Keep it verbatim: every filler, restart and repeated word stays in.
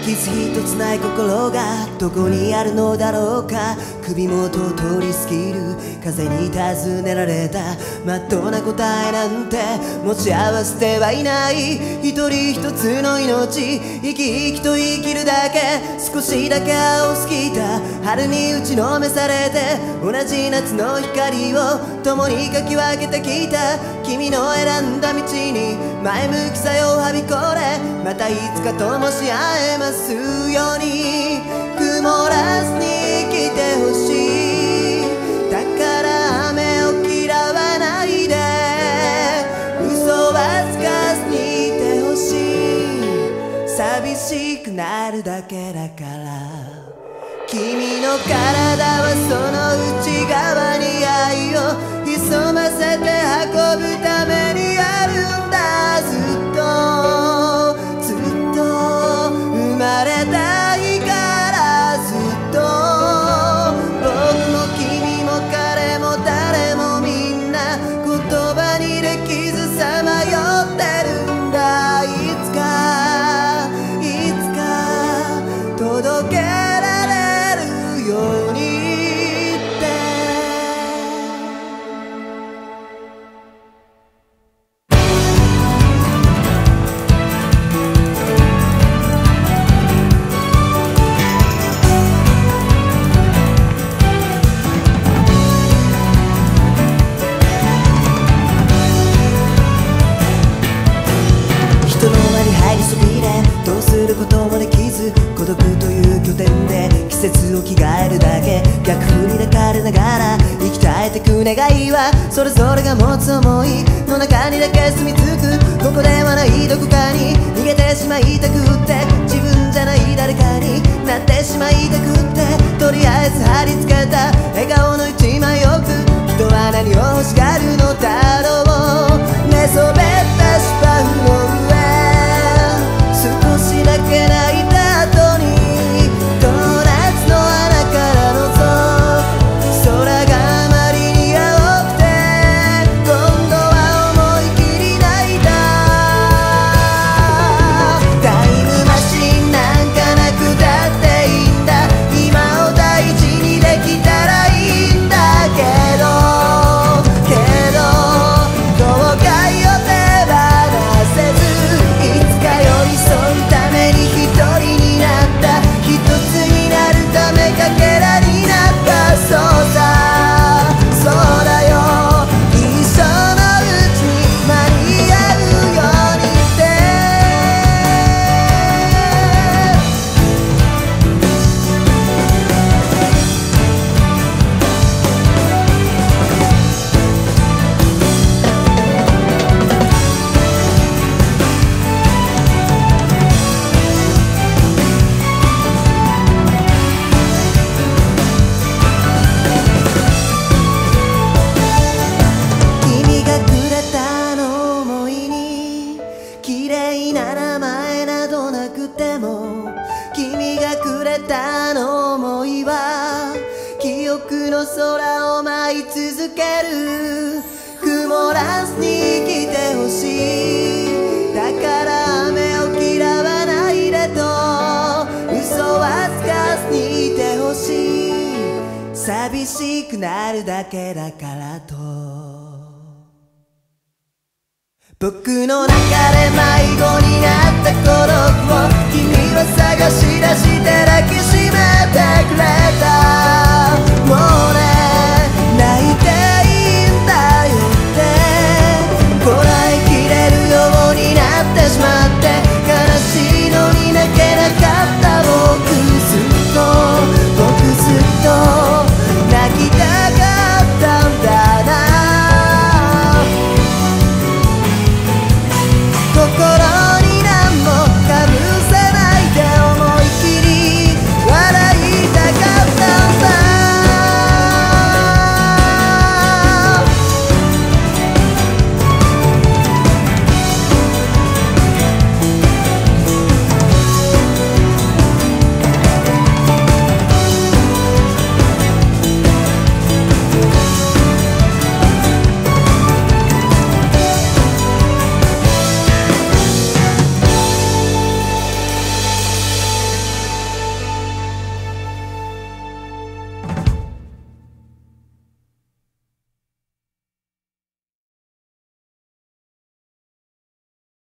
傷一つない心がどこにあるのだろうか。首元を通り過ぎる風に尋ねられたまっとうな答えなんて持ち合わせてはいない。一人一つの命生き生きと生きるだけ。少しだけ青すぎた春に打ちのめされて同じ夏の光を共にかき分けてきた。君の選んだ道に前向きさよはびこれ。またいつか灯し合えますように。曇らずに来てほしい。だから雨を嫌わないで。嘘はつかずにいてほしい。寂しくなるだけだから。君の体はその内側に愛を潜ませて運ぶためにあるんだ。ずっとずっと生まれた日からずっと僕も君も彼も誰もみんな言葉にできずさまよってるんだ。いつかいつか届けられるようにどうすることもできず孤独という拠点で季節を着替えるだけ。逆風に抱かれながら生き絶えてく願いはそれぞれが持つ想いの中にだけ住み着く。ここではないどこかに逃げてしまいたくって自分じゃない誰かになってしまいたくってとりあえず貼り付けた笑顔の一枚奥。人は何を欲しがるのだろう。寝そべった芝生の上少しだけ泣いた後にドーナツの穴から覗く空があまりに青くて今度は思い切り泣いた。タイムマシンなんかなくたっていいんだ。今を大事にできたらいいんだけどけど後悔を手放せずいつか寄り添うために一人になった。一つになるためかけらになった。そうさそうだよ一生のうちに間に合うようにって君がくれたの思いに綺麗な名前などなくても君がくれたの思いは記憶の空を舞い続ける。曇らずに来てほしい。だから雨を嫌わないでと嘘はつかずにいてほしい。寂しくなるだけだからと僕の中で迷子になる